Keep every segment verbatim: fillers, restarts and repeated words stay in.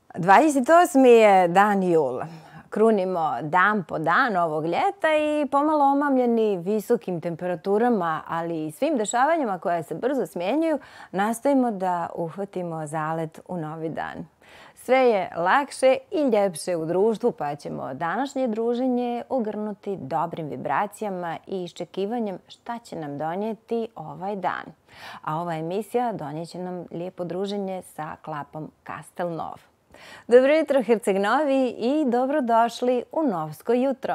dvadeset osmi je dan jula. Krunimo dan po dan ovog ljeta i pomalo omamljeni visokim temperaturama, ali i svim dešavanjima koja se brzo smjenjuju, nastojimo da uhvatimo zalet u novi dan. Sve je lakše i ljepše u društvu, pa ćemo današnje druženje ogrnuti dobrim vibracijama i iščekivanjem šta će nam donijeti ovaj dan. A ova emisija donijeće nam lijepo druženje sa klapom Castel Nov. Dobro jutro Herceg-Novi i dobrodošli u Novsko jutro.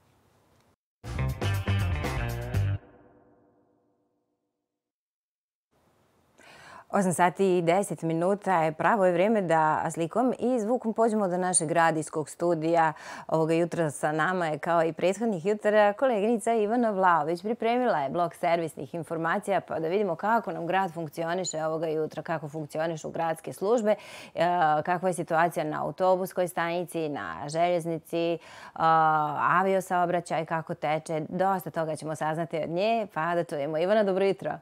osam sati i deset minuta je pravo je vrijeme da slikom i zvukom pođemo do našeg radijskog studija. Ovoga jutra sa nama je, kao i prethodnih jutara, koleginica Ivana Vlaović. Pripremila je blok servisnih informacija pa da vidimo kako nam grad funkcioniše ovoga jutra, kako funkcionišu gradske službe, kakva je situacija na autobuskoj stanici, na željeznici, aviosaobraćaj, kako teče. Dosta toga ćemo saznati od nje, pa da čujemo. Ivana, dobro jutro.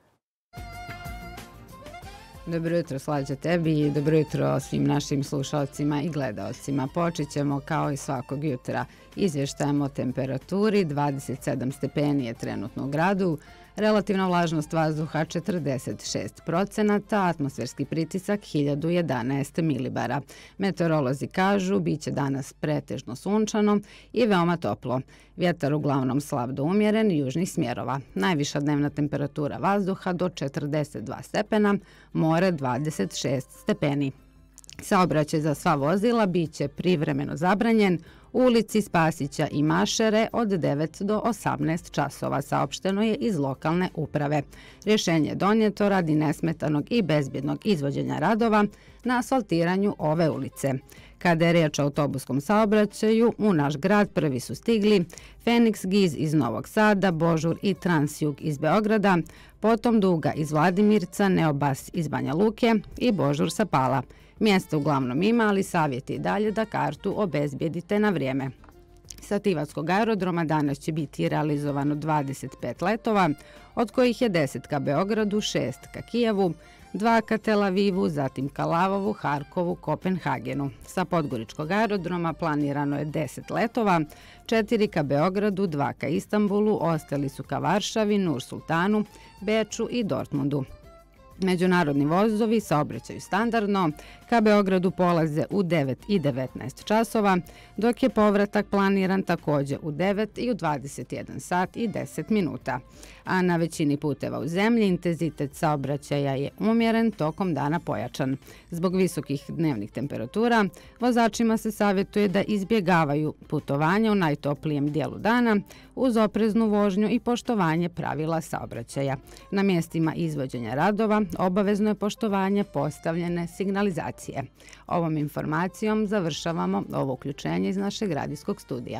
Dobro jutro, Slađa, tebi i dobro jutro svim našim slušalcima i gledaocima. Počet ćemo kao i svakog jutra. Izvještajem o temperaturi, dvadeset sedam stepeni je trenutno u gradu, relativna vlažnost vazduha četrdeset šest procenata, atmosferski pritisak hiljadu jedanaest milibara. Meteorolozi kažu bit će danas pretežno sunčano i veoma toplo. Vjetar uglavnom slab do umjeren južnih smjerova. Najviša dnevna temperatura vazduha do četrdeset dva stepena, more dvadeset šest stepeni. Saobraćaj za sva vozila bit će privremeno zabranjen u ulici Spasića i Mašere od devet do osamnaest časova, saopšteno je iz lokalne uprave. Rješenje je donijeto radi nesmetanog i bezbjednog izvođenja radova na asfaltiranju ove ulice. Kada je riječ o autobuskom saobraćaju, u naš grad prvi su stigli Fenix Giz iz Novog Sada, Božur i Transjug iz Beograda, potom Duga iz Vladimirca, Neobas iz Banja Luke i Božur sa Pala. Mjesto uglavnom ima, ali savjet je i dalje da kartu obezbijedite na vrijeme. Sa Tivatskog aerodroma danas će biti realizovano dvadeset pet letova, od kojih je deset ka Beogradu, šest ka Kijevu, dva ka Tel Avivu, zatim ka Lavovu, Harkovu, Kopenhagenu. Sa Podgoričkog aerodroma planirano je deset letova, četiri ka Beogradu, dva ka Istanbulu, ostali su ka Varšavi, Nur-Sultanu, Beču i Dortmundu. Međunarodni vozovi saobraćaju standardno, ka Beogradu polaze u devet i devetnaest časova, dok je povratak planiran također u devet i u dvadeset jedan sat i deset minuta. A na većini puteva u zemlji intenzitet saobraćaja je umjeren, tokom dana pojačan. Zbog visokih dnevnih temperatura, vozačima se savjetuje da izbjegavaju putovanja u najtoplijem dijelu dana uz opreznu vožnju i poštovanje pravila saobraćaja. Na mjestima izvođenja radova obavezno je poštovanje postavljene signalizacije. Ovom informacijom završavamo ovo uključenje iz našeg radijskog studija.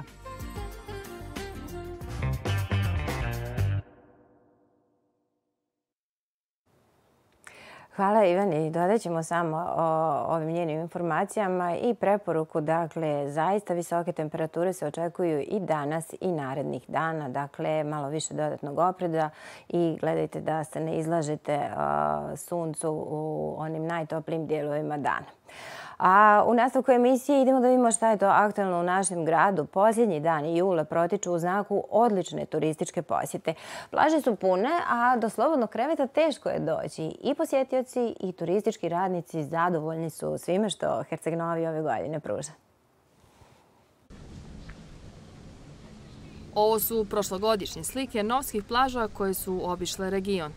Hvala Ivani. Dodat ćemo samo o ovim njenim informacijama i preporuku. Dakle, zaista visoke temperature se očekuju i danas i narednih dana. Dakle, malo više dodatnog opreza i gledajte da se ne izlažete suncu u onim najtoplijim dijelovima dana. A u nastavku emisije idemo da vidimo šta je to aktualno u našem gradu. Posljednji dani jula protiču u znaku odlične turističke posjete. Plaže su pune, a do slobodnog kreveta teško je doći. I posjetioci i turistički radnici zadovoljni su svime što Herceg-Novi ove godine pruža. Ovo su prošlogodišnje slike novskih plaža koje su obišle region.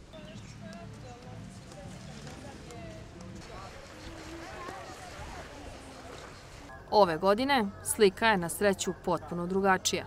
Ove godine slika je na sreću potpuno drugačija.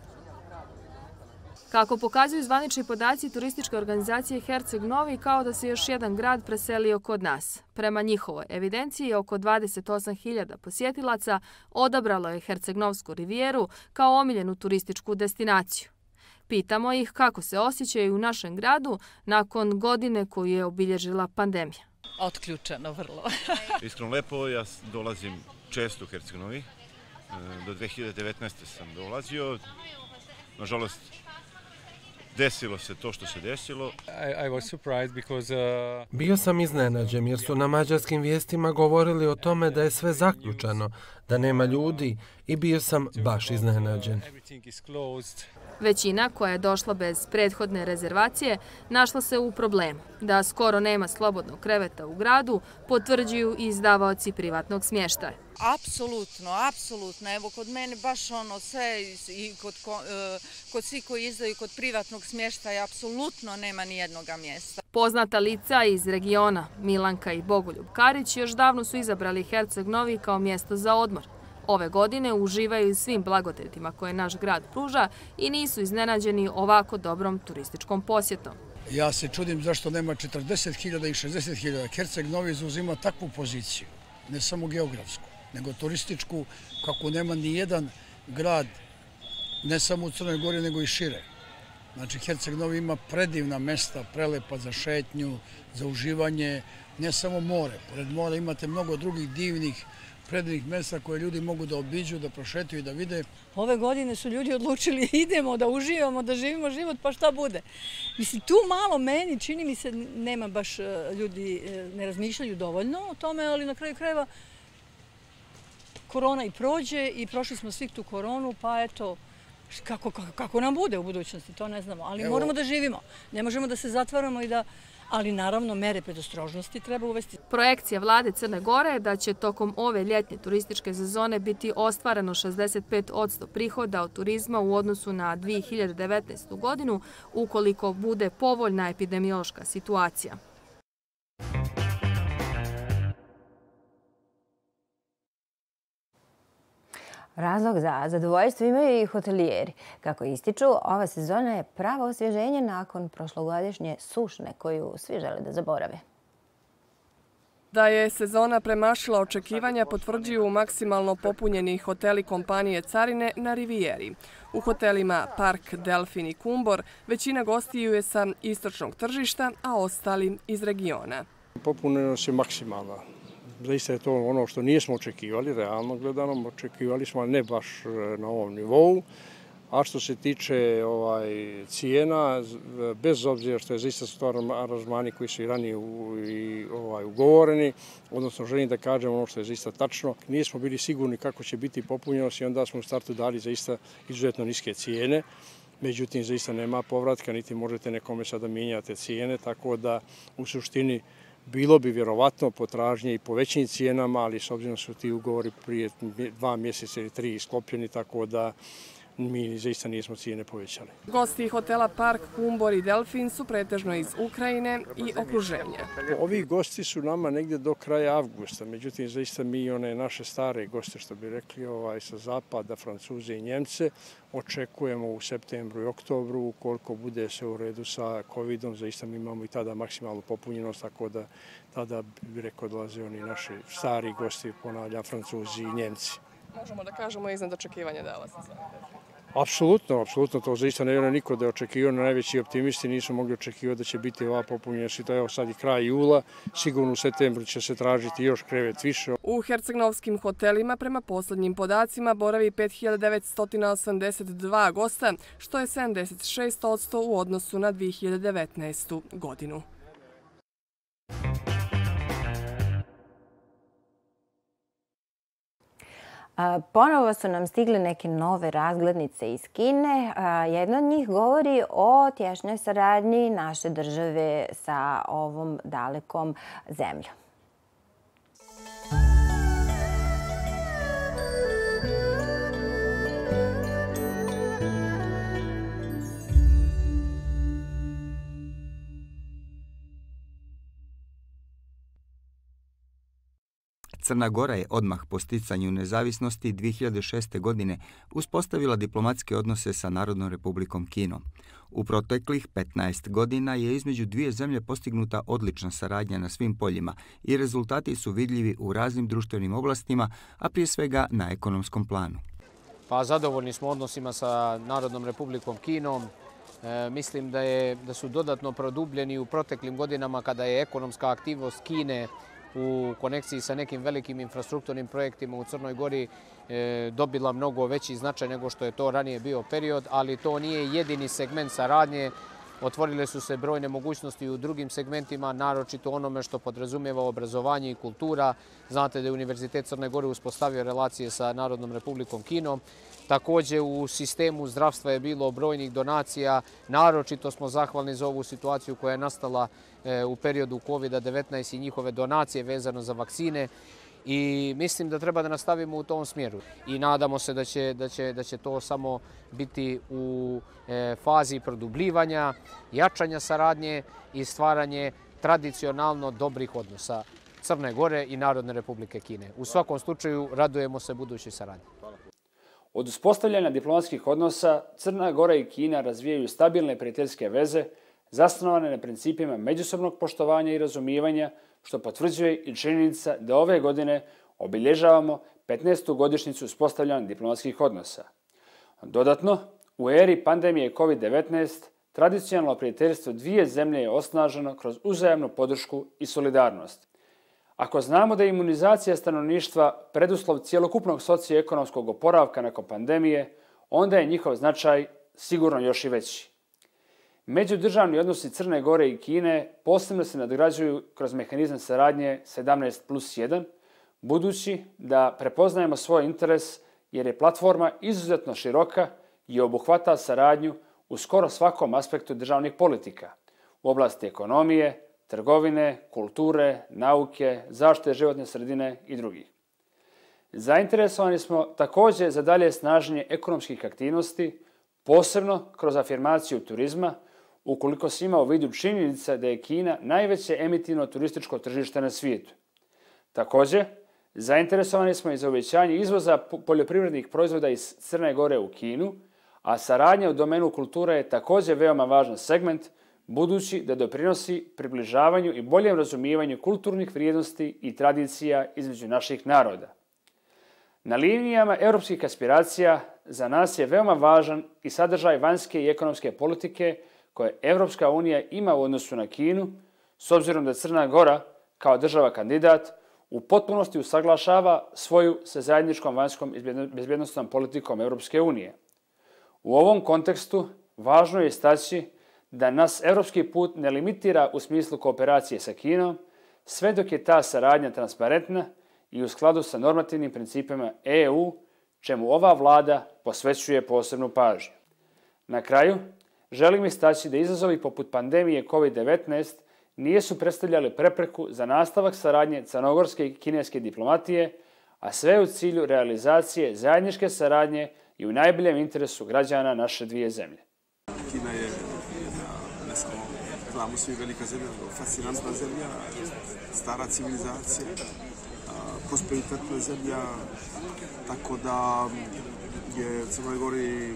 Kako pokazuju zvanični podaci turističke organizacije Herceg-Novi, kao da se još jedan grad preselio kod nas. Prema njihovoj evidenciji, oko dvadeset osam hiljada posjetilaca odabralo je Herceg-Novsku rivijeru kao omiljenu turističku destinaciju. Pitamo ih kako se osjećaju u našem gradu nakon godine koju je obilježila pandemija. Otključeno vrlo. Iskreno lepo, ja dolazim često u Herceg-Novi. Do dve hiljade devetnaeste. sam dolazio. Nažalost, desilo se to što se desilo. Bio sam iznenađen jer su na mađarskim vijestima govorili o tome da je sve zaključano, da nema ljudi i bio sam baš iznenađen. Većina koja je došla bez prethodne rezervacije našla se u problemu. Da skoro nema slobodnog kreveta u gradu potvrđuju i izdavaoci privatnog smještaja. Apsolutno, apsolutno. Evo kod mene baš ono sve i kod, kod svih koji izdaju kod privatnog smještaja apsolutno nema ni jednoga mjesta. Poznata lica iz regiona Milanka i Bogoljub Karić još davno su izabrali Herceg Novi kao mjesto za odmor. Ove godine uživaju svim blagodatima koje naš grad pruža i nisu iznenađeni ovako dobrom turističkom posjetom. Ja se čudim zašto nema četrdeset hiljada i šezdeset hiljada. Herceg Novi zauzima takvu poziciju, ne samo geografsku, nego turističku, kako nema ni jedan grad, ne samo u Crnoj Gori, nego i šire. Znači, Herceg Novi ima predivna mesta, prelepa za šetnju, za uživanje, ne samo more. Pored mora imate mnogo drugih divnih, predivnih mesta koje ljudi mogu da obiđu, da prošetuju i da vide. Ove godine su ljudi odlučili idemo da uživamo, da živimo život, pa šta bude. Mislim, tu malo meni, čini mi se, nema baš ljudi, ne razmišljaju dovoljno o tome, ali na kraju krajeva korona i prođe i prošli smo svih tu koronu, pa eto, kako, kako, kako nam bude u budućnosti, to ne znamo. Ali Evo. moramo da živimo, ne možemo da se zatvaramo i da... Ali naravno mere predostrožnosti treba uvesti. Projekcija vlade Crne Gore je da će tokom ove ljetnje turističke sezone biti ostvareno šezdeset pet posto prihoda od turizma u odnosu na dvije hiljade devetnaestu. godinu ukoliko bude povoljna epidemiološka situacija. Razlog za zadovoljstvo imaju i hotelijeri. Kako ističu, ova sezona je pravo osvježenje nakon prošlogodišnje sušne koju svi žele da zaborave. Da je sezona premašila očekivanja potvrđuju maksimalno popunjeni hoteli kompanije Carine na Rivijeri. U hotelima Park, Delfin i Kumbor većina gostiju je sa istočnog tržišta, a ostali iz regiona. Popunjenost je maksimalna. Zaista je to ono što nismo očekivali, realno gledano, očekivali smo, ali ne baš na ovom nivou. A što se tiče ovaj, cijena, bez obzira što je zaista su to aranžmani koji su i ranije u, i, ovaj, ugovoreni, odnosno želim da kažem ono što je zaista tačno, nismo bili sigurni kako će biti popunjenost i onda smo u startu dali zaista izuzetno niske cijene. Međutim, zaista nema povratka, niti možete nekome sada mijenjati cijene, tako da u suštini bilo bi vjerovatno potražnje i po većim cijenama, ali s obzirom su ti ugovori prije dva mjeseca ili tri sklopljeni, tako da mi zaista nismo cijene povećali. Gosti hotela Park, Kumbor i Delfin su pretežno iz Ukrajine i okruženja. Ovi gosti su nama negdje do kraja avgusta, međutim zaista mi one naše stare goste, što bi rekli, ovaj, sa zapada, Francuze i Njemce, očekujemo u septembru i oktobru, ukoliko bude se u redu sa covidom, zaista mi imamo i tada maksimalnu popunjenost, tako da tada bi rekao dolaze oni naši stari gosti, ponavljam, Francuzi i Njemci. Možemo da kažemo iznad očekivanja dala se. Apsolutno, apsolutno. To zaista ne vjerujem niko da je očekivao. Najveći optimisti nisu mogli očekivati da će biti ova popunjenost. To je evo sad i kraj jula. Sigurno u septembru će se tražiti još krevet više. U hercegnovskim hotelima prema posljednjim podacima boravi pet hiljada devetsto osamdeset dva gosta, što je sedamdeset šest posto u odnosu na dvije hiljade devetnaestu. godinu. Ponovo su nam stigle neke nove razglednice iz Kine. Jedna od njih govori o tješnjoj saradnji naše države sa ovom dalekom zemljom. Crna Gora je odmah po sticanju nezavisnosti dvije hiljade šeste. godine uspostavila diplomatske odnose sa Narodnom republikom Kinom. U proteklih petnaest godina je između dvije zemlje postignuta odlična saradnja na svim poljima i rezultati su vidljivi u raznim društvenim oblastima, a prije svega na ekonomskom planu. Pa zadovoljni smo odnosima sa Narodnom republikom Kinom. E, mislim da, je, da su dodatno produbljeni u proteklim godinama kada je ekonomska aktivnost Kine u konekciji sa nekim velikim infrastrukturnim projektima u Crnoj Gori dobila mnogo veći značaj nego što je to ranije bio period, ali to nije jedini segment saradnje. Otvorile su se brojne mogućnosti u drugim segmentima, naročito onome što podrazumijeva obrazovanje i kultura. Znate da je Univerzitet Crne Gore uspostavio relacije sa Narodnom Republikom Kinom. Također u sistemu zdravstva je bilo brojnih donacija. Naročito smo zahvalni za ovu situaciju koja je nastala u periodu kovid devetnaest i njihove donacije vezano za vakcine. I mislim da treba da nastavimo u tom smjeru. I nadamo se da će, da će, da će to samo biti u e, fazi produbljivanja, jačanja saradnje i stvaranje tradicionalno dobrih odnosa Crne Gore i Narodne Republike Kine. U svakom slučaju radujemo se budućoj saradnji. Od uspostavljanja diplomatskih odnosa Crna Gora i Kina razvijaju stabilne prijateljske veze zasnovane na principima međusobnog poštovanja i razumijevanja, što potvrđuje i činjenica da ove godine obilježavamo petnaestu godišnjicu uspostavljanja diplomatskih odnosa. Dodatno, u eri pandemije kovid devetnaest, tradicionalno prijateljstvo dvije zemlje je osnaženo kroz uzajamnu podršku i solidarnost. Ako znamo da je imunizacija stanovništva preduslov cjelokupnog socioekonomskog oporavka nakon pandemije, onda je njihov značaj sigurno još i veći. Međudržavni odnosi Crne Gore i Kine posebno se nadgrađuju kroz mehanizam saradnje sedamnaest plus jedan, budući da prepoznajemo svoj interes jer je platforma izuzetno široka i obuhvata saradnju u skoro svakom aspektu državnih politika u oblasti ekonomije, trgovine, kulture, nauke, zaštite životne sredine i drugih. Zainteresovani smo također za dalje snaženje ekonomskih aktivnosti, posebno kroz afirmaciju turizma, ukoliko se ima u vidu činjenica da je Kina najveće emitivno turističko tržište na svijetu. Također, zainteresovani smo i za uvećanje izvoza poljoprivrednih proizvoda iz Crne Gore u Kinu, a saradnja u domenu kulture je također veoma važan segment, budući da doprinosi približavanju i boljem razumijevanju kulturnih vrijednosti i tradicija između naših naroda. Na linijama europskih aspiracija za nas je veoma važan i sadržaj vanjske i ekonomske politike koje Evropska unija ima u odnosu na Kinu, s obzirom da Crna Gora, kao država kandidat, u potpunosti usaglašava svoju sa zajedničkom vanjskom i bezbjednosnom politikom Evropske unije. U ovom kontekstu važno je istaći da nas evropski put ne limitira u smislu kooperacije sa Kinom, sve dok je ta saradnja transparentna i u skladu sa normativnim principima E U, čemu ova vlada posvećuje posebnu pažnju. Na kraju, želim istaći da izazovi poput pandemije kovid devetnaest nisu predstavljali prepreku za nastavak saradnje crnogorske i kineske diplomatije, a sve u cilju realizacije zajedničke saradnje i u najboljem interesu građana naše dvije zemlje. Kina je jedna, ne samo, znamo svi, velika zemlja, fascinantna zemlja, stara civilizacija, prosperitetna zemlja, tako da je Crnoj Gori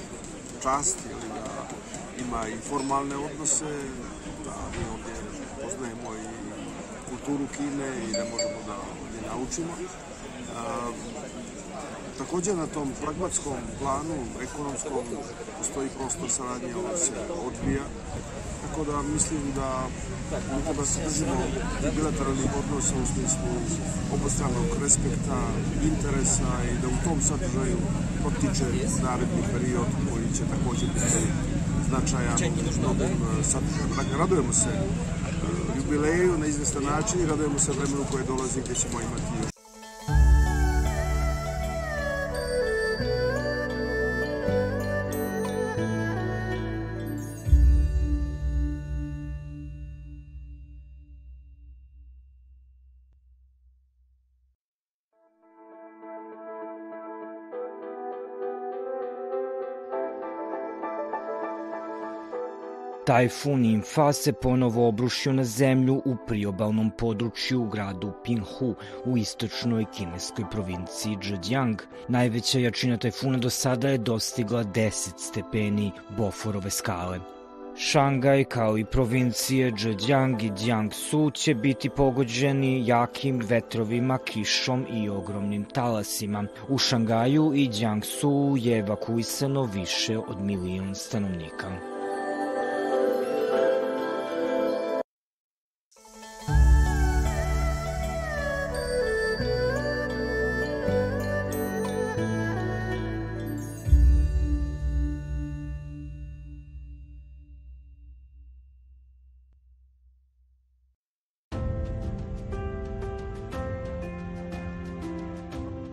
čast da ima i formalne odnose, da mi ovdje poznajemo i kulturu Kine i da možemo da ovdje naučimo. Također na tom pragmatskom planu, ekonomskom, postoji prostor saradnje, ovo se odvija. Tako da mislim da mi treba se držimo bilateralnih odnosa u smislu obostranog respekta, interesa i da u tom sadržaju potiče naredni period koji će također biti značajan novim sadržajem. Dakle, radujemo se jubileju na izvestan način i radujemo se vremenu koje dolazi gdje ćemo imati još. Tajfun Impha se ponovo obrušio na zemlju u priobalnom području u gradu Pinghu u istočnoj kineskoj provinciji Zhejiang. Najveća jačina tajfuna do sada je dostigla deset stepeni Boforove skale. Šangaj kao i provincije Zhejiang i Jiangsu će biti pogođeni jakim vetrovima, kišom i ogromnim talasima. U Šangaju i Jiangsu je evakuisano više od milion stanovnika.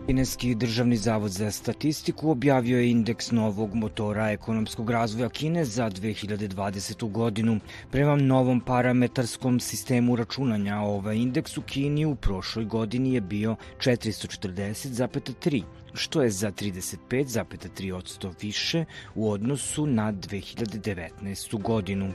Kineski državni zavod za statistiku objavio je indeks novog motora ekonomskog razvoja Kine za dve hiljade dvadesetu godinu. Prema novom parametarskom sistemu računanja, ovaj indeks u Kini u prošloj godini je bio četiristo četrdeset zarez tri, što je za trideset pet zarez tri posto više u odnosu na dve hiljade devetnaestu godinu.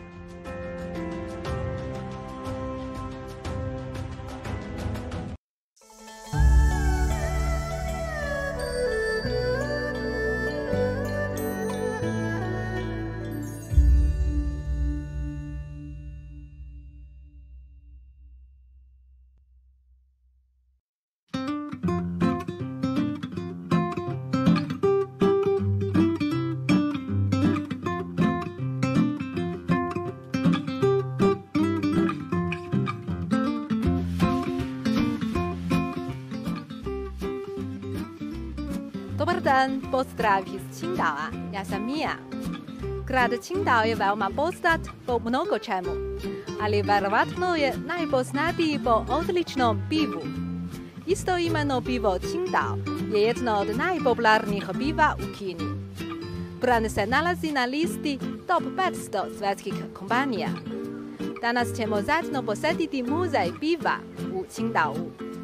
Dobar dan, pozdrav iz Qingdao. Ja sam Mija. Grad Qingdao je veoma poznat po mnogo čemu, ali verovatno je najpoznatiji po odličnom pivu. Istoimeno pivo Qingdao je jedno od najpopularnijih piva u Kini. Brand se nalazi na listi top petsto svjetskih kompanija. Danas ćemo zajedno posjetiti muzej piva u Qingdao.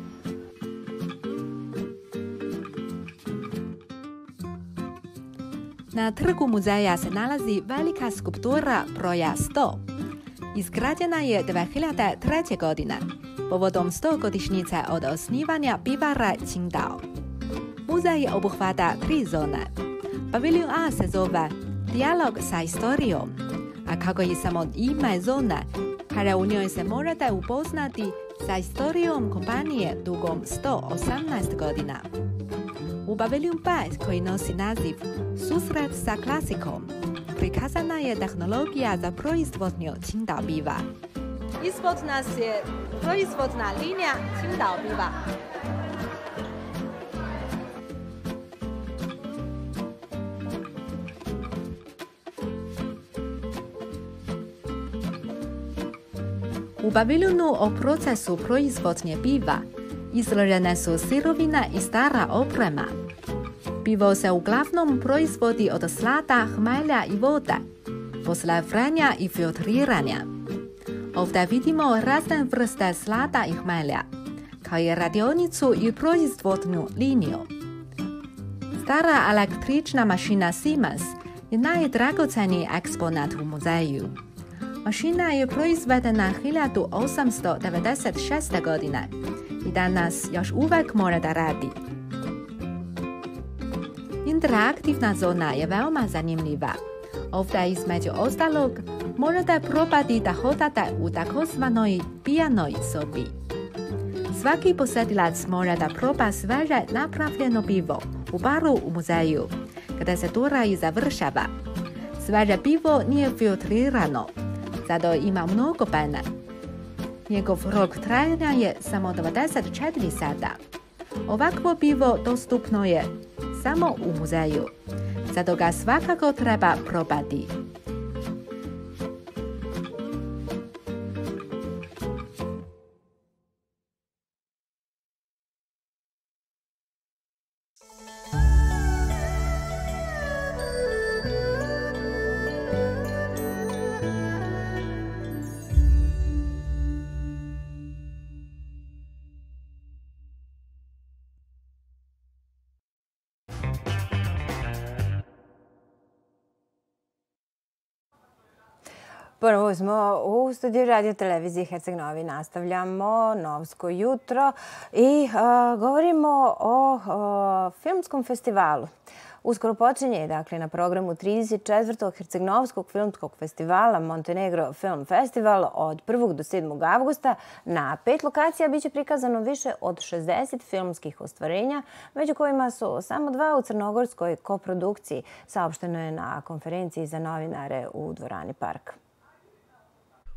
Na trgu muzeja se nalazi velika skulptura broja sto. Izgrađena je dve hiljade treće. godine, povodom stogodišnjice od osnivanja pivara Qingdao. Muzej obuhvata tri zone. Paviljon A se zove Dijalog sa istorijom, a kako je samo ime zone, kada u njoj se možete upoznati sa istorijom kompanije dugom sto osamnaest godina. U paviljon B, koji nosi naziv Susret sa klasikom, prikazana je tehnologija za proizvodnju Qingdao piva. Ispod nas je proizvodna linija Qingdao piva. U paviljonu o procesu proizvodnje piva izložene su sirovina i stara oprema. Pivo se uglavnom proizvodi od slada, hmelja i vode, posle vrenja i filtriranja. Ovdje vidimo razne vrste slada i hmelja, kao i radionicu i proizvodnu liniju. Stara električna mašina Siemens je najdragoceniji eksponat u muzeju. Mašina je proizvedena hiljadu osamsto devedeset šeste. godine i danas još uvek mora da radi. Interaktivna zona je veoma zanimljiva. Ovdje između ostalog možete probati da hodate u takozvanoj pijanoj sobi. Svaki posjetilac mora da proba sveže napravljeno pivo u baru u muzeju, kada se tura i završava. Sveže pivo nije filtrirano, zato ima mnogo pene. Njegov rok trajanja je samo dvadeset četiri sata. Ovakvo pivo dostupno je samo u muzeju, zato ga svakako treba probati. Ponovo smo u studiju Radio Televizije Herceg Novi. Nastavljamo Novsko jutro i uh, govorimo o, o filmskom festivalu. Uskoro počinje dakle, na programu trideset četvrtog Herceg-Novskog filmskog festivala Montenegro Film Festival od prvog do sedmog avgusta. Na pet lokacija biće prikazano više od šezdeset filmskih ostvarenja, među kojima su samo dva u crnogorskoj koprodukciji, saopšteno je na konferenciji za novinare u dvorani Park.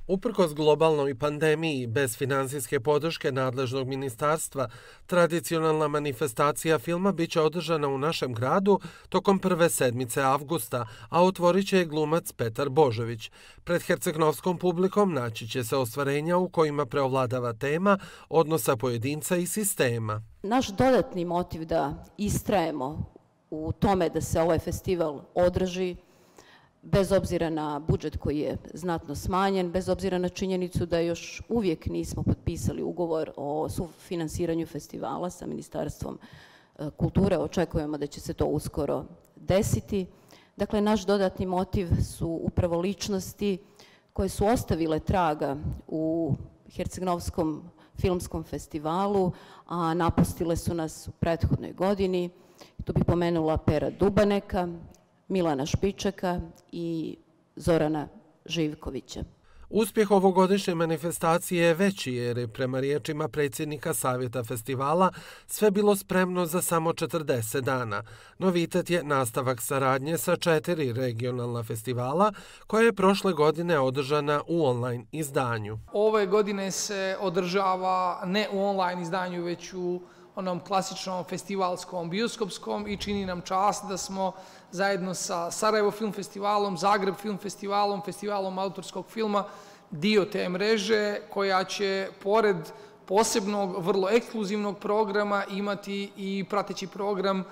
Uprkos globalnoj pandemiji, bez finansijske podrške nadležnog ministarstva, tradicionalna manifestacija filma biće održana u našem gradu tokom prve sedmice avgusta, a otvorit će je glumac Petar Božović. Pred hercegnovskom publikom naći će se ostvarenja u kojima preovladava tema odnosa pojedinca i sistema. Naš dodatni motiv da istrajemo u tome da se ovaj festival održi, bez obzira na budžet koji je znatno smanjen, bez obzira na činjenicu da još uvijek nismo potpisali ugovor o sufinansiranju festivala sa Ministarstvom kulture, očekujemo da će se to uskoro desiti. Dakle, naš dodatni motiv su upravo ličnosti koje su ostavile traga u Hercegnovskom filmskom festivalu, a napustile su nas u prethodnoj godini. Tu bih pomenula Pera Dubaneka, Milana Špičaka i Zorana Živkovića. Uspjeh ovogodišnje manifestacije je veći jer je prema riječima predsjednika Savjeta festivala sve bilo spremno za samo četrdeset dana. Novitet je nastavak saradnje sa četiri regionalna festivala koja je prošle godine održana u online izdanju. Ove godine se održava ne u online izdanju, već u onom klasičnom festivalskom, bioskopskom i čini nam čast da smo zajedno sa Sarajevo film festivalom, Zagreb film festivalom, festivalom autorskog filma dio te mreže koja će pored posebnog, vrlo ekskluzivnog programa imati i prateći program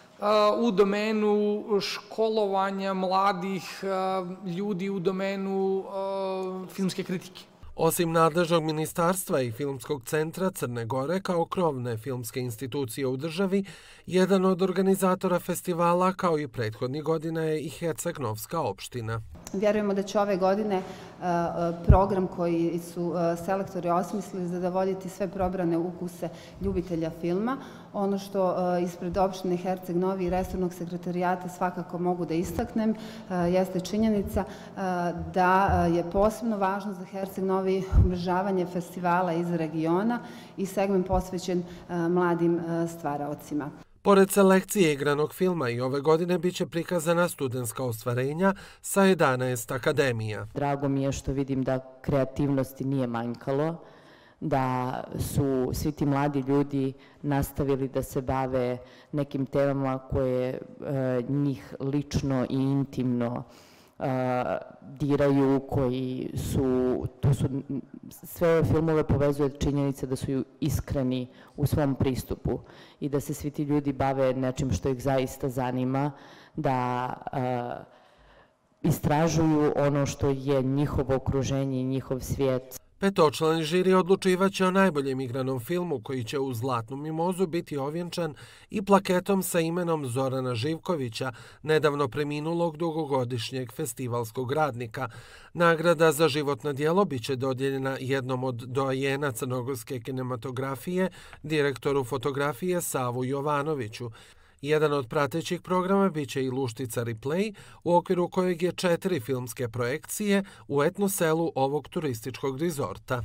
u domenu školovanja mladih ljudi u domenu filmske kritike. Osim nadležnog ministarstva i Filmskog centra Crne Gore kao krovne filmske institucije u državi, jedan od organizatora festivala kao i prethodnih godina je i Hercegnovska opština. Vjerujemo da će ove godine program koji su selektori osmislili zadovoljiti sve probrane ukuse ljubitelja filma. Ono što ispred opštine Herceg Novi i resornog sekretarijata svakako mogu da istaknem jeste činjenica da je posebno važno za Herceg Novi umrežavanje festivala iz regiona i segment posvećen mladim stvaraocima. Pored selekcije igranog filma i ove godine biće prikazana studentska ostvarenja sa jedanaest akademija. Drago mi je što vidim da kreativnosti nije manjkalo, da su svi ti mladi ljudi nastavili da se bave nekim temama koje njih lično i intimno diraju, koji su, tu su, sve ove filmove povezuje činjenica da su iskreni u svom pristupu i da se svi ti ljudi bave nečim što ih zaista zanima, da istražuju ono što je njihovo okruženje i njihov svijet. Petočlani žiri odlučivaće o najboljem igranom filmu koji će u Zlatnu mimozu biti ovjenčan i plaketom sa imenom Zorana Živkovića, nedavno preminulog dugogodišnjeg festivalskog radnika. Nagrada za životno djelo biće dodijeljena jednom od doajena crnogorske kinematografije, direktoru fotografije Savu Jovanoviću. Jedan od pratećih programa biće i Luštica Replay, u okviru kojeg je četiri filmske projekcije u etno selu ovog turističkog rizorta.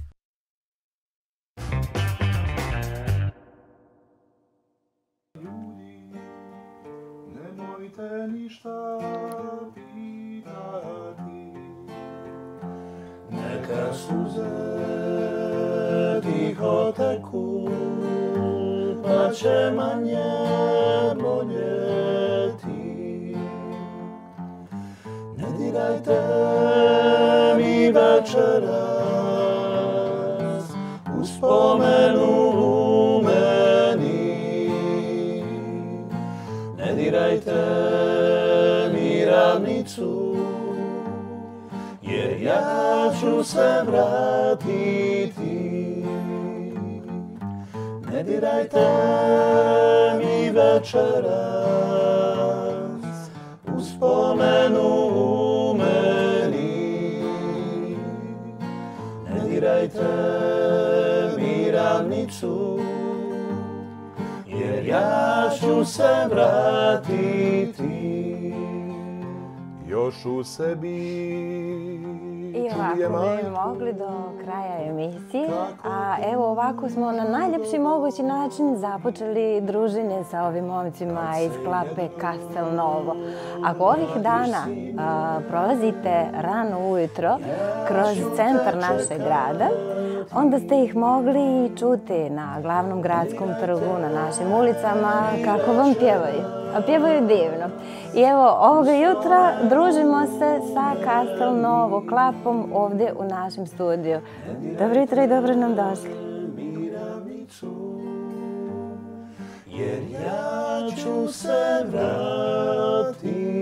Ljudi, nemojte ništa pitati, neka suze tiho teku, pa će manje boljeti. Ne dirajte mi večeras uspomenu u meni, ne dirajte mi ravnicu, jer ja ću se vratiti. Ne dirajte mi večeras uspomenu u meni, ne dirajte mi ravnicu, jer ja ću se vratiti. Još u sebi I ovako bi mogli do kraja emisije, a evo ovako smo na najljepši mogući način započeli druženje sa ovim momcima iz klape Castel Novo. Ako ovih dana a, prolazite rano ujutro kroz centar našeg grada, onda ste ih mogli čuti na glavnom gradskom trgu, na našim ulicama, kako vam pjevaju. A pjevaju divno. I evo, ovoga jutra družimo se sa Castel Novo klapom ovdje u našem studiju. Dobro jutro i dobro nam došli. Jer ja ću se vratiti.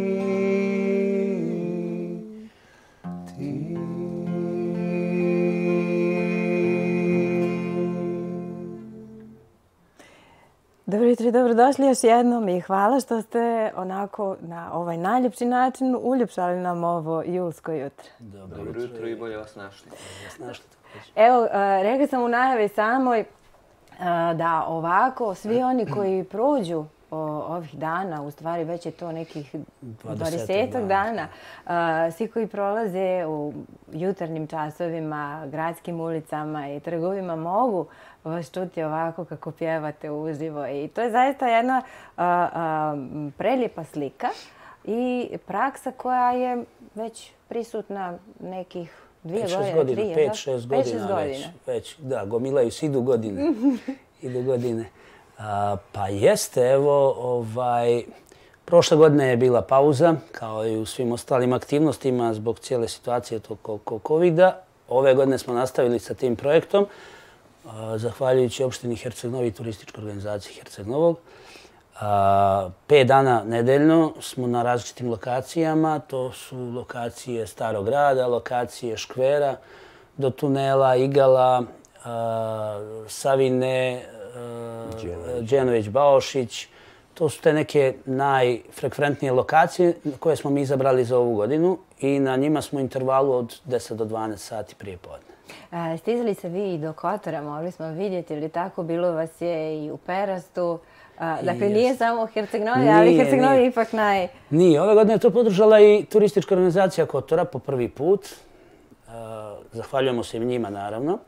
Dobro jutro i dobrodošli još jednom i hvala što ste onako na ovaj najljepši način uljepšali nam ovo julsko jutro. Dobro jutro i bolje vas našli. Evo, rekla sam u najavi samoj da ovako svi oni koji prođu ovih dana, u stvari već je to nekih dvadesetak dana, svi koji prolaze u jutarnjim časovima, gradskim ulicama i trgovima mogu vas čuti ovako kako pjevate uživo. I to je zaista jedna prelijepa slika i praksa koja je već prisutna nekih dvije godine, pet šest godina već. Da, gomilaju se, idu godine. Idu godine. Pa jeste, evo, ovaj, prošle godine je bila pauza, kao i u svim ostalim aktivnostima zbog cijele situacije oko covida. Ove godine smo nastavili sa tim projektom, zahvaljujući opštini Herceg Novi i turističkoj organizaciji Herceg Novog. Pet dana nedeljno smo na različitim lokacijama, to su lokacije Starog grada, lokacije Škvera, do tunela, Igala, Savine, Đenović-Baošić. To su te neke najfrekventnije lokacije koje smo mi izabrali za ovu godinu i na njima smo intervalu od deset do dvanaest sati prije podne. Stizali se vi i do Kotora, mogli smo vidjeti, ili tako, bilo vas je i u Perastu. Dakle, nije samo Herceg Novi, ali Herceg Novi je ipak naj... Nije, ove godine je to podržala i turistička organizacija Kotora po prvi put. Zahvaljujemo se i njima, naravno.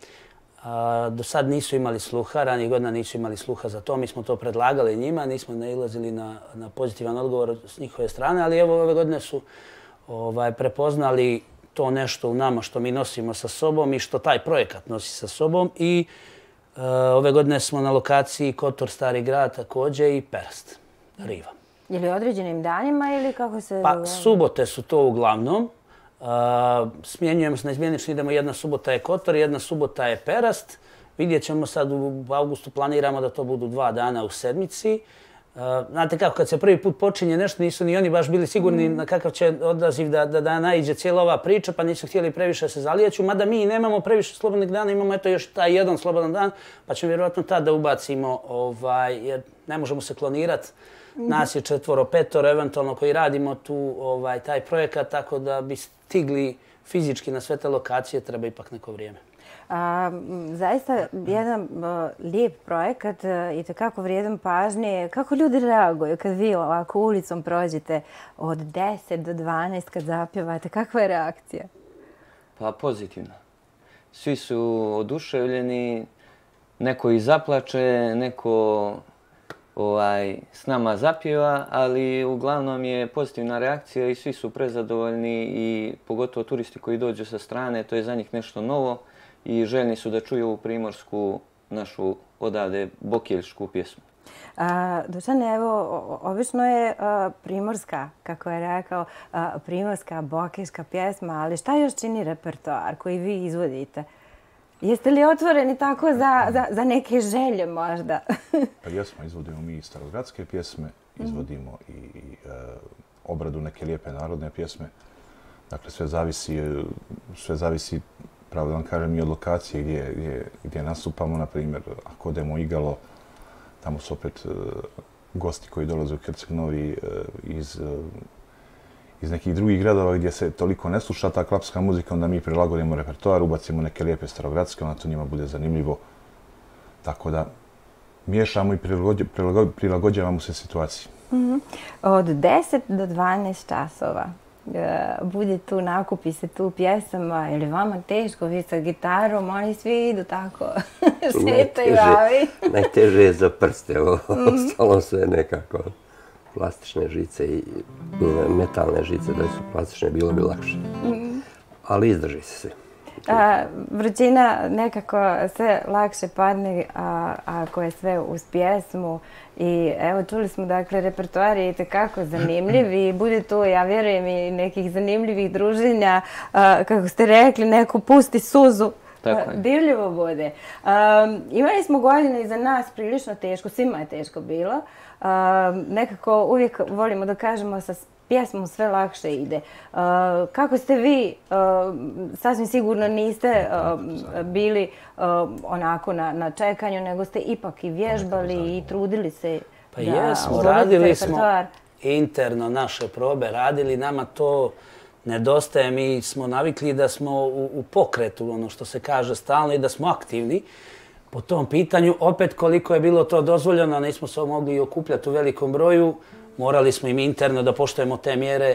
Do sad nisu imali sluha, ranije godina nisu imali sluha za to. Mi smo to predlagali njima, nismo nailazili na, na pozitivan odgovor s njihove strane, ali evo ove godine su ovaj, prepoznali to nešto u nama što mi nosimo sa sobom i što taj projekat nosi sa sobom. I uh, ove godine smo na lokaciji Kotor, Stari grad također i Perast, Riva. Je li određenim danima ili kako se... Pa subote su to uglavnom. Uh, smjenjujemo se na izmjenično, idemo jedna subota je Kotor, jedna subota je Perast. Vidjet ćemo sad u augustu, planiramo da to budu dva dana u sedmici. Uh, znate kako, kad se prvi put počinje nešto, nisu ni oni baš bili sigurni mm. na kakav će odaziv da, da, da naiđe cijela ova priča, pa nisu htjeli previše se zalijeću. Mada mi nemamo previše slobodnih dana, imamo eto još taj jedan slobodan dan, pa ćemo vjerojatno tad da ubacimo, ovaj, jer ne možemo se klonirati. Nas je četvoro, petoro, eventualno koji radimo tu ovaj, taj projekat, tako da bi stigli fizički na sve te lokacije, treba ipak neko vrijeme. A, zaista jedan a, lijep projekat a, i takako vrijedan pažnje. Kako ljudi reaguju kad vi ovako ulicom prođete od deset do dvanaest kad zapjevate? Kakva je reakcija? Pa pozitivna. Svi su oduševljeni, neko i zaplače, neko ovaj, s nama zapjeva, ali uglavnom je pozitivna reakcija i svi su prezadovoljni i pogotovo turisti koji dođu sa strane, to je za njih nešto novo i željni su da čuju ovu primorsku, našu odavde bokeljsku pjesmu. A, Dušane, evo, obično je a, primorska, kako je rekao, a, primorska bokeljska pjesma, ali šta još čini repertoar koji vi izvodite? Jeste li otvoreni tako za, za, za neke želje možda? Pa jesmo, izvodimo mi i starogradske pjesme, izvodimo i, i e, obradu neke lijepe narodne pjesme. Dakle, sve zavisi, sve zavisi, pravo da vam kažem, i od lokacije gdje, gdje, gdje nastupamo. Na primjer, ako odemo u Igalo, tamo su opet e, gosti koji dolaze u Herceg Novi e, iz... E, iz nekih drugih gradova gdje se toliko ne sluša ta klapska muzika, onda mi prilagodimo repertoar, ubacimo neke lijepe starogradske, onda to njima bude zanimljivo. Tako da miješamo i prilagođavamo se situaciji. Mm-hmm. Od deset do dvanaest časova. bude tu, nakupi se tu pjesama, je li vama teško, vi sa gitarom, oni svi idu tako, šetaju ravi? Najteže je za prste, ostalo sve nekako plastične žice i metalne žice, da su plastične, bilo bi lakše. Ali izdrži se sve. Vrućina nekako sve lakše padne ako je sve uz pjesmu. I evo, čuli smo, dakle, repertoar je itekako zanimljiv i bude tu, ja vjerujem, i nekih zanimljivih druženja. Kako ste rekli, neko pusti suzu. Divljivo bude. Imali smo godine iza nas prilično teško, svima je teško bilo. Nekako uvijek volimo da kažemo sa pjesmom sve lakše ide. Kako ste vi, sasvim sigurno niste bili onako na čekanju, nego ste ipak i vježbali i trudili se da urodite repertoar? Pa jesmo, radili smo interno naše probe, radili, nama to nedostaje, mi smo navikli da smo u pokretu, ono što se kaže stalno, i da smo aktivni po tom pitanju. Opet koliko je bilo to dozvoljeno, nismo se mogli okupljati u velikom broju, morali smo im interno da poštujemo te mjere,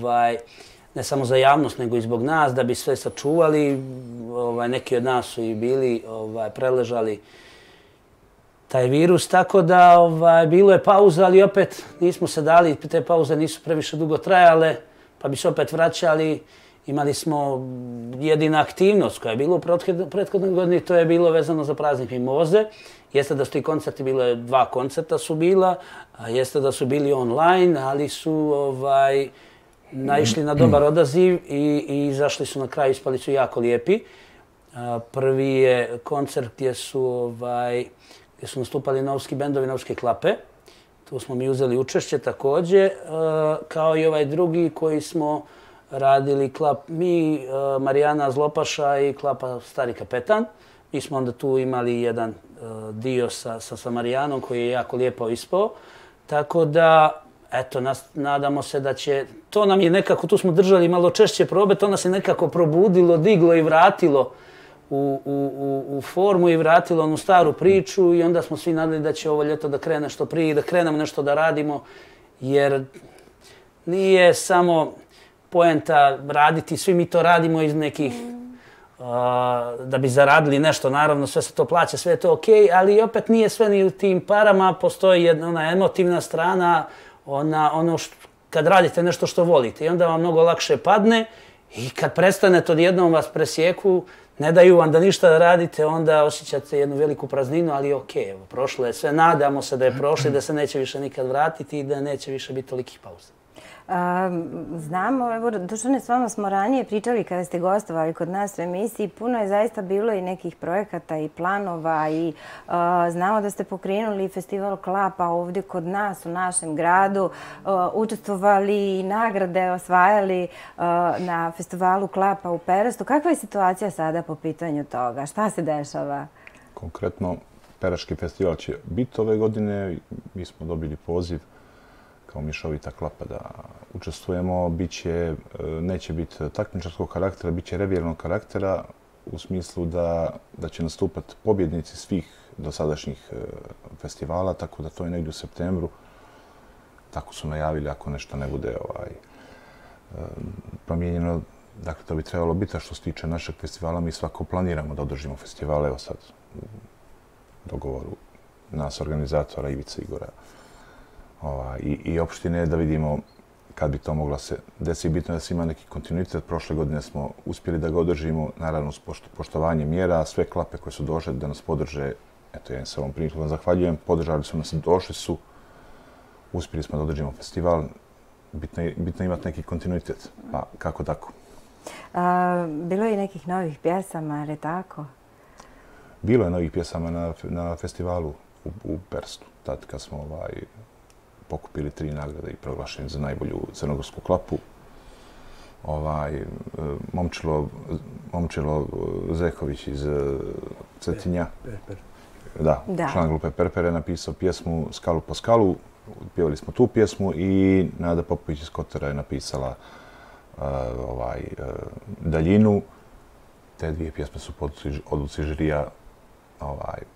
ne samo za javnost, nego i zbog nas, da bi sve sačuvali. Neki od nas su i bili, preležali taj virus, tako da bilo je pauza, ali opet nismo se dali, te pauze nisu previše dugo trajale, pa bi se opet vraćali. Imali smo jedina aktivnost koja je bila u prethodnoj godini, to je bilo vezano za praznik Mimoze. Jeste da su ti koncerti bile, dva koncerta su bila, a jeste da su bili online, ali su naišli na dobar odaziv i izašli su na kraju, ispali su jako lijepi. Prvi je koncert gdje su nastupali novski bendovi, novske klape. Tu smo mi uzeli učešće također, kao i ovaj drugi koji smo radili klap mi, Marijana Zlopaša i klapa Stari kapetan. Mi smo onda tu imali jedan dio sa Marijanom koji je jako lijepo ispao. Tako da, eto, nadamo se da će, to nam je nekako, tu smo držali malo češće probe, to nas je nekako probudilo, diglo i vratilo u formu i vratilo onu staru priču i onda smo svi nadali da će ovo ljeto da krene što prije i da krenemo nešto da radimo, jer nije samo poenta raditi, svi mi to radimo iz nekih, da bi zaradili nešto, naravno sve se to plaća, sve je to okej, ali opet nije sve ni u tim parama, postoji jedna emotivna strana, ono kad radite nešto što volite i onda vam mnogo lakše padne i kad prestanete odjednom vas presjeku, ne daju vam da ništa da radite, onda osjećate jednu veliku prazninu, ali okej, evo, prošlo je sve, nadamo se da je prošlo i da se neće više nikad vratiti i da neće više biti tolikih pauza. Znamo, evo, Dušane, s vama smo ranije pričali kada ste gostovali kod nas u emisiji, puno je zaista bilo i nekih projekata i planova i znamo da ste pokrenuli festival klapa ovdje kod nas u našem gradu, učestvovali i nagrade osvajali na festivalu klapa u Perastu. Kakva je situacija sada po pitanju toga? Šta se dešava? Konkretno, Peraški festival će biti ove godine, mi smo dobili poziv kao Mišovita klapa da učestvujemo. Biće, neće biti takmičarskog karaktera, bit će revijalnog karaktera u smislu da, da će nastupati pobjednici svih dosadašnjih festivala, tako da to je negdje u septembru. Tako su najavili ako nešto ne bude ovaj, promijenjeno. Dakle, to bi trebalo biti, a što se tiče našeg festivala, mi svako planiramo da održimo festival, evo sad u dogovoru nas organizatora Ivica Igora i opštine, da vidimo kad bi to mogla se desiti. Bitno je da se ima neki kontinuitet. Prošle godine smo uspjeli da ga održimo, naravno s poštovanjem mjera, sve klape koje su došle da nas podrže. Eto, ja se ovom prilikom zahvaljujem, podržali su nas, došli su, uspjeli smo da održimo festival. Bitno je imati neki kontinuitet, pa kako tako. Bilo je i nekih novih pjesama, ali tako? Bilo je novih pjesama na festivalu u Perastu, tad kad smo pokupili tri nagrade i proglašeni za najbolju crnogorsku klapu. Momčilo Zeković iz Cetinja, član grupe Perper, je napisao pjesmu Skalu po skalu. Pjevali smo tu pjesmu i Nada Popović iz Kotara je napisala Daljinu. Te dvije pjesme su po odluci žirija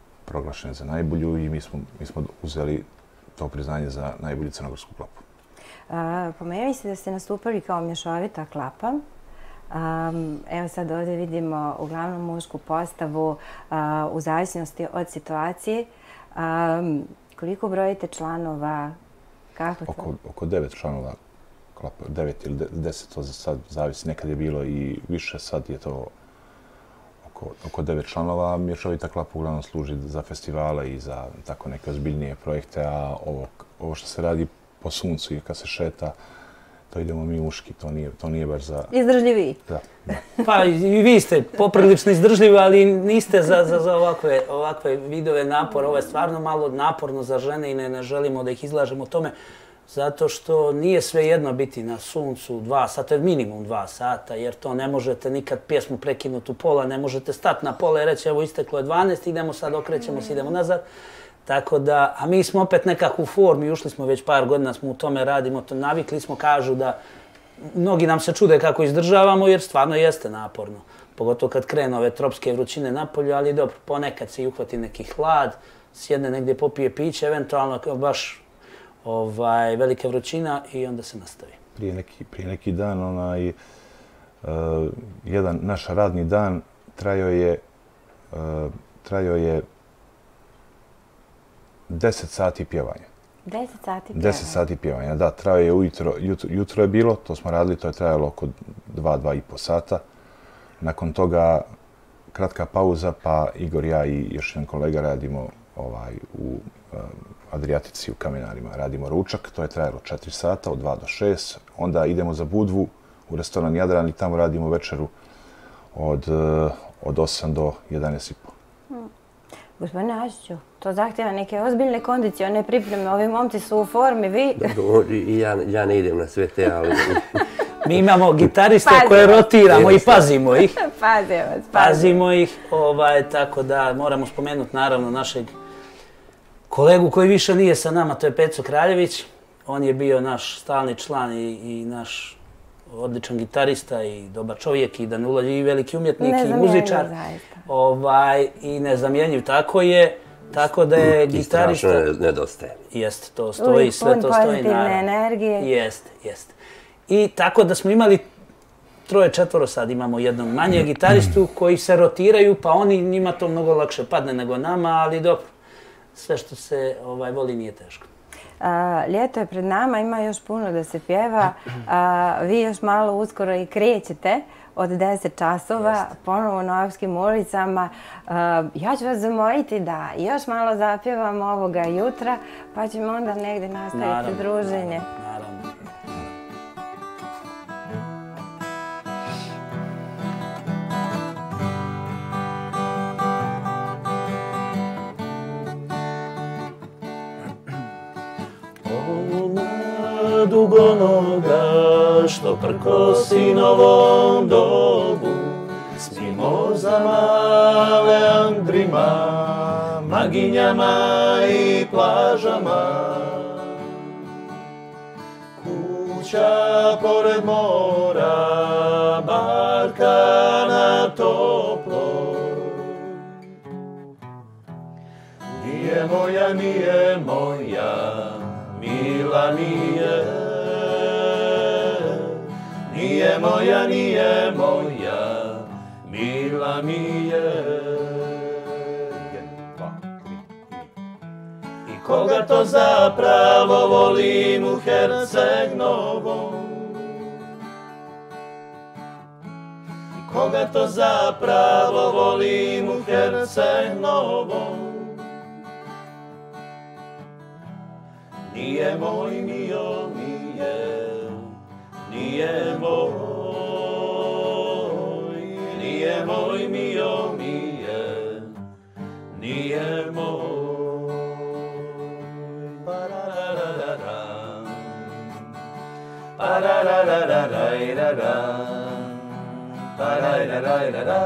proglašene za najbolju i mi smo uzeli to priznanje za najbolju crnogorsku klapu. Pomenuli ste da ste nastupali kao mješovita klapa. Evo sad ovdje vidimo uglavnom mušku postavu u zavisnosti od situacije. Koliko brojite članova? Oko devet članova klapa, devet ili deset, to za sad zavisi. Nekad je bilo i više, sad je to oko devet članova. Mješovita klapa uglavnom služi za festivale i za tako neke ozbiljnije projekte, a ovo što se radi po suncu i kad se šeta, to idemo mi muški, to nije baš za... Izdržljivi. Da. Pa i vi ste poprilično izdržljivi, ali niste za ovakve vidove napora. Ovo je stvarno malo naporno za žene i ne želimo da ih izlažemo tome, zato što nije sve jedno biti na suncu dva sata, to je minimum dva sata, jer to ne možete nikad pjesmu prekinuti u pola, ne možete stati na pola i reći evo isteklo je dvanaest, idemo sad, okrećemo se, idemo nazad. Tako da, a mi smo opet nekako u formi, ušli smo već par godina, smo u tome radimo, to navikli smo, kažu da mnogi nam se čude kako izdržavamo, jer stvarno jeste naporno. Pogotovo kad krenu ove tropske vrućine napolju, ali dobro, ponekad se i uhvati neki hlad, sjedne negdje, popije piće, eventualno baš velika vrućina i onda se nastavi. Prije neki dan, onaj, jedan naš radni dan trajao je, trajao je deset sati pjevanja. deset sati pjevanja? deset sati pjevanja, da. Trajao je ujutro, jutro je bilo, to smo radili, to je trajalo oko dva, dva i po sata. Nakon toga kratka pauza, pa Igor, ja i još jedan kolega radimo u Adriatici, u Kamenarima, radimo ručak, to je trajalo četiri sata, od dva do šest. Onda idemo za Budvu u restoran Jadran i tamo radimo večeru od osam do jedanaest i po. Gospodine Ašiću, to zahtjeva neke ozbiljne kondicione pripreme. Ovi momci su u formi, vi... Ja ne idem na sve te, ali... Mi imamo gitariste koje rotiramo i pazimo ih. Pazimo vas, pazimo ih, tako da moramo spomenuti naravno našeg kolegu koji više nije sa nama, to je Peco Kraljević. On je bio naš stalni član i naš odličan gitarista i dobar čovjek i Danula i veliki umjetnik i muzičar. I nezamjenjiv, tako je. Tako da je gitarista... I strašno nedostaje. Jeste, to stoji, sve to stoji. Pun pozitivne energije. Jeste, jeste. I tako da smo imali troje, četvoro, sad imamo jednog manje gitaristu koji se rotiraju, pa oni, njima to mnogo lakše padne nego nama, ali dobro, sve što se voli nije teško. Ljeto je pred nama, ima još puno da se pjeva. Vi još malo uskoro i krećete od deset časova, ponovo u Novskim ulicama. Ja ću vas zamoliti da još malo zapjevamo ovoga jutra, pa ćemo onda negdje nastaviti druženje. Dugonoga što prkosi novom dobu s mimozama, leandrima, maginjama i plažama. Kuća pored mora, barka na toplo. Nije moja, nije moja, mila nije, nije moja, nije moja, mila mi je. I koga to zapravo volim u Herceg Novom? I koga to zapravo volim u Herceg Novom? Nije moj, mio, nije, nije moj, nije moj, mio, nije, nije moj. Parararara, parararara, parararara,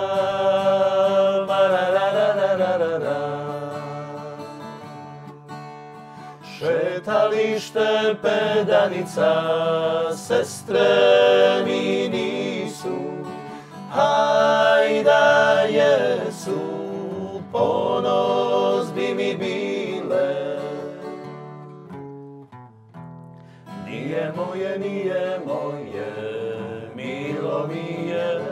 parararara. Šetalište pedanica, sestre mi nisu, hajda jesu, ponos bi mi bile. Nije moje, nije moje, milo mi je.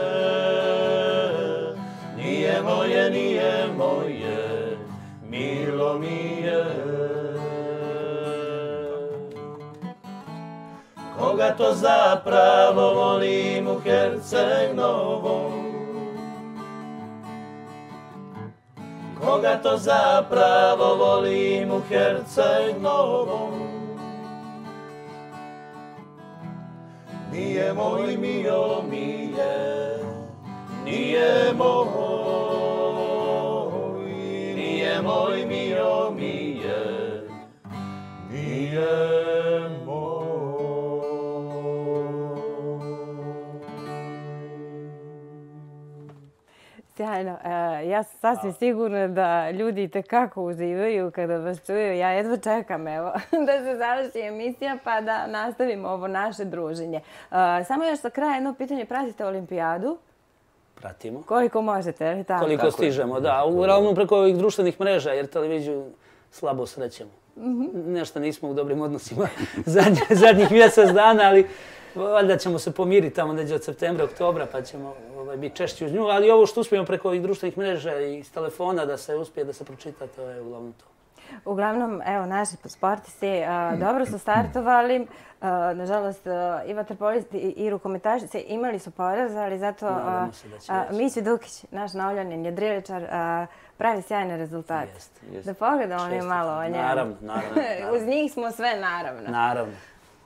Nije moje, nije moje, milo mi je. Koga to zapravo volim u Herceg Novom? Koga to zapravo volim u Herceg Novom? Nije moj mio mije, nije moj, nije moj mio mije, nije moj. Sjajno. Ja sam sasvim sigurna da ljudi tekako uživaju kada vas čuju. Ja jedva čekam evo, da se završi emisija pa da nastavimo ovo naše druženje. Samo još za kraj jedno pitanje. Pratite olimpijadu? Pratimo. Koliko možete? Tako. Koliko stižemo, da. Uglavnom preko ovih društvenih mreža, jer televiziju slabo srećemo. Nešto nismo u dobrim odnosima zadnjih mjesec dana, ali valjda ćemo se pomiriti tamo neđe od septembra, oktobra, pa ćemo biti češći uz nju. Ali ovo što uspijemo preko ovih društvenih mreža i s telefona da se uspije da se pročita, to je uglavnom to. Uglavnom, evo, naši sportisti dobro su startovali. Nažalost, i vaterpolisti i rukometašice imali su poraz, ali zato Mićo Dukić, naš novljanin jedriličar, pravi sjajne rezultate. Da pogledamo mi malo o njemu. Naravno, naravno. Uz njih smo sve naravno. Naravno.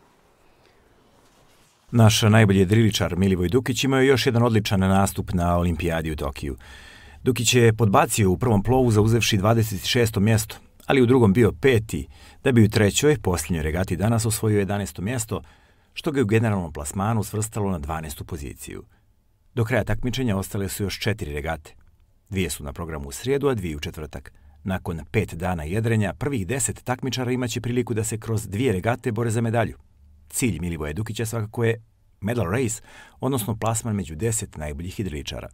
Naš najbolji jedriličar Milivoj Dukić imao je još jedan odličan nastup na olimpijadi u Tokiju. Dukić je podbacio u prvom plovu zauzevši dvadeset šesto mjesto, ali u drugom bio peti, da bi u trećoj, posljednjoj regati danas osvojio jedanaesto mjesto, što ga je u generalnom plasmanu svrstalo na dvanaestu poziciju. Do kraja takmičenja ostale su još četiri regate. Dvije su na programu u srijedu, a dvije u četvrtak. Nakon pet dana jedrenja, prvih deset takmičara imaće priliku da se kroz dvije regate bore za medalju. Cilj Milivoja Dukića svakako je medal race, odnosno plasman među deset najboljih jedriličara.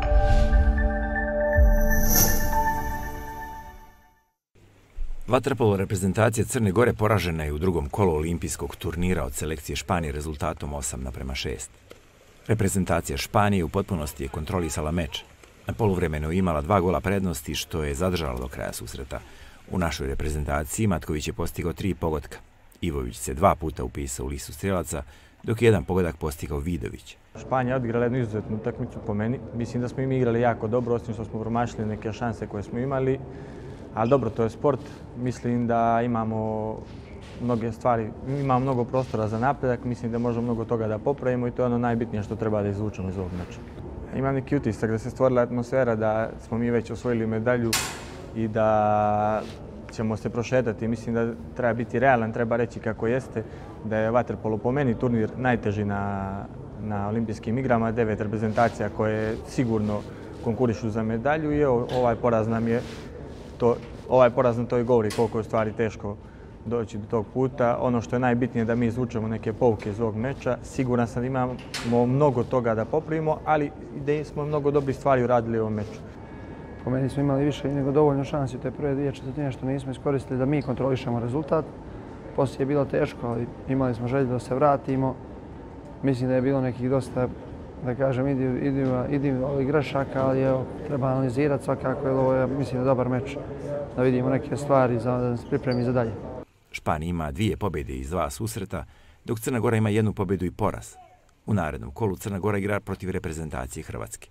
Vaterpolo reprezentacija Crne Gore poražena je u drugom kolu olimpijskog turnira od selekcije Španije rezultatom osam naprema šest. Reprezentacija Španije u potpunosti je kontrolisala meč. Na poluvremenu imala dva gola prednosti, što je zadržala do kraja susreta. U našoj reprezentaciji Matković je postigao tri pogotka. Ivović se dva puta upisao u listu strijelaca, dok je jedan pogodak postigao Vidović. Španija odigrala jednu izuzetnu utakmicu po meni. Mislim da smo im igrali jako dobro, osim što smo promašili neke šanse koje smo imali. Ali dobro, to je sport. Mislim da imamo mnoge stvari, imamo mnogo prostora za napredak. Mislim da možemo mnogo toga da popravimo i to je ono najbitnije što treba da izvučemo iz ovog meča. Imam neki utisak da se stvorila atmosfera da smo mi već osvojili medalju i da ćemo se prošetati. Mislim da treba biti realan, treba reći kako jeste, da je vaterpolo po meni turnir najteži na, na olimpijskim igrama, devet reprezentacija koje sigurno konkurišu za medalju i evo, ovaj poraz nam je to, ovaj poraz nam to i govori koliko je stvari teško doći do tog puta. Ono što je najbitnije je da mi izvučemo neke pouke iz ovog meča. Siguran sam da imamo mnogo toga da popravimo, ali da smo mnogo dobrih stvari uradili u ovom meču. Po meni smo imali više nego dovoljno šansi u te prve dvije četvrtine što nismo iskoristili da mi kontrolišemo rezultat. Poslije je bilo teško, ali imali smo želju da se vratimo. Mislim da je bilo nekih dosta, da kažem, individualnih grešaka, ali evo, treba analizirati svakako, jer ovo je, mislim, dobar meč da vidimo neke stvari za, da nas pripremi za dalje. Španija ima dvije pobjede iz dva susreta, dok Crna Gora ima jednu pobjedu i poraz. U narednom kolu Crna Gora igra protiv reprezentacije Hrvatske.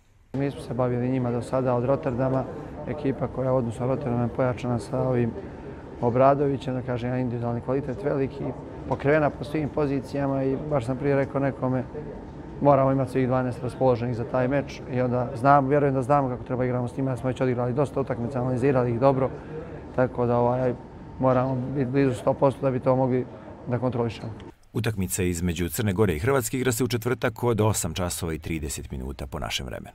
Mi smo se bavili njima do sada od Rotterdama, ekipa koja odnosno Rotterdama je pojačana sa ovim Obradovićem, da kažem, individualni kvalitet veliki, pokrivena po svim pozicijama i baš sam prije rekao nekome moramo imati svih dvanaest raspoloženih za taj meč i onda znam, vjerujem da znamo kako treba igramo s njima, da smo već odigrali dosta utakmica, analizirali ih dobro, tako da ovaj, moramo biti blizu sto posto da bi to mogli da kontrolišemo. Utakmica između Crne Gore i Hrvatske igra se u četvrtak od osam časova i trideset minuta po našem vremenu.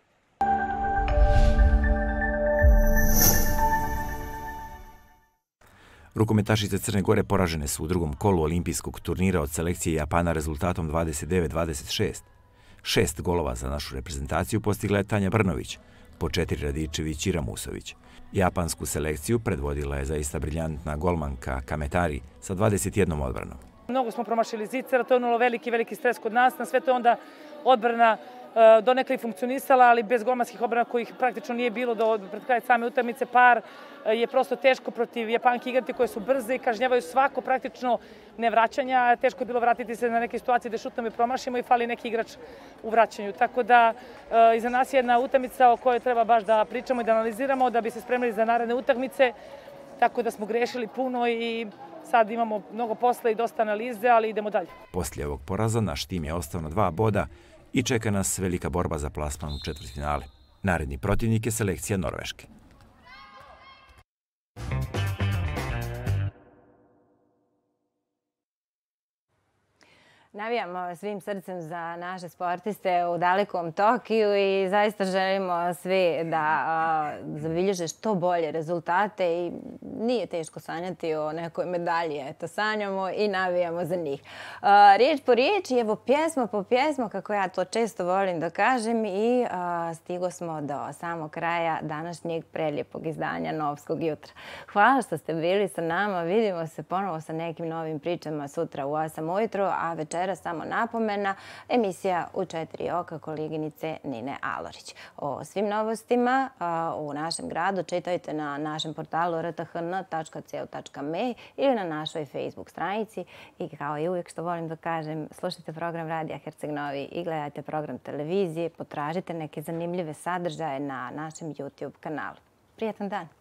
Rukometašice Crne Gore poražene su u drugom kolu olimpijskog turnira od selekcije Japana rezultatom dvadeset devet dvadeset šest. Šest golova za našu reprezentaciju postigla je Tanja Brnović, po četiri Radičević i Ramusović. Japansku selekciju predvodila je zaista briljantna golmanka Kametari sa dvadeset jednom odbranom. Mnogo smo promašili zicera, to je unalo veliki, veliki stres kod nas. Na sve to je onda odbrana donekle i funkcionisala, ali bez golmanskih odbrana kojih praktično nije bilo do pred kraja same utakmice. Par je prosto teško protiv Japanki igrati koje su brze i kažnjavaju svako praktično nevraćanja. Teško je bilo vratiti se na neke situacije gde šutnom i promašimo i fali neki igrač u vraćanju. Tako da iza nas je jedna utakmica o kojoj treba baš da pričamo i da analiziramo da bi se spremili za naredne utakmice. Tako da smo grešili puno i sad imamo mnogo posla i dosta analize, ali idemo dalje. Poslije ovog poraza naš tim je ostao na dva boda i čeka nas velika borba za plasman u četvrtfinale. Naredni protivnik je selekcija Norveške. Navijamo svim srcem za naše sportiste u dalekom Tokiju i zaista želimo svi da zabilježe što bolje rezultate i nije teško sanjati o nekoj medalji. Eto, sanjamo i navijamo za njih. Riječ po riječ i evo pjesma po pjesma, kako ja to često volim da kažem, i stigo smo do samog kraja današnjeg prelijepog izdanja Novskog jutra. Hvala što ste bili sa nama. Vidimo se ponovo sa nekim novim pričama sutra u osam ujutro, a večer samo napomena, emisija U četiri oka koleginice Nine Alorić. O svim novostima u našem gradu čitajte na našem portalu r t h n tačka c o tačka m e ili na našoj Facebook stranici. I kao i uvijek što volim da kažem, slušajte program Radija Herceg Novi i gledajte program televizije, potražite neke zanimljive sadržaje na našem YouTube kanalu. Prijetan dan!